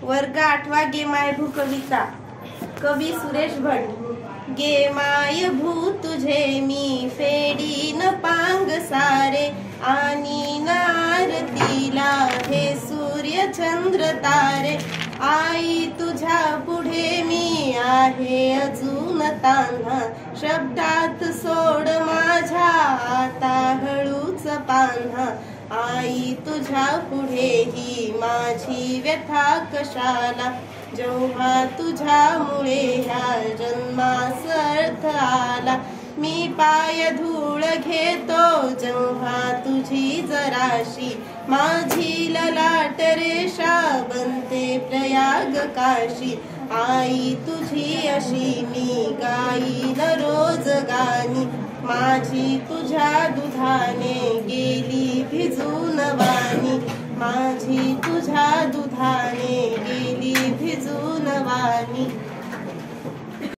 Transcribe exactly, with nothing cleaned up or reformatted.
वर्ग आठवा गेमाय भू कविता कवी सुरेश भट। गेमाय भू तुझे मी फेडीन पांग सारे आणि न आरतीला हे सूर्य चंद्र तारे। आई तुझ्या पुढे मी आहे अजून तान्हा शब्दात सोड माझ्या आता हळूच पान्हा। आई तुझ्या पुढे ही माझी व्यथा कशाला जेव्हा तुझ्यामुळे ह्या जन्मास अर्थ आला। मी पाय धूळ घेतो जेव्हा तुझी जराशी माझी ललाट रेषा बनते प्रयाग काशी। आई तुझी अशी मी गाईन रोज गाणी माझी तुझ्या दुधाने गेली भिजून वाणी। माझी तुझ्या दुधाने गेली भिजून वाणी।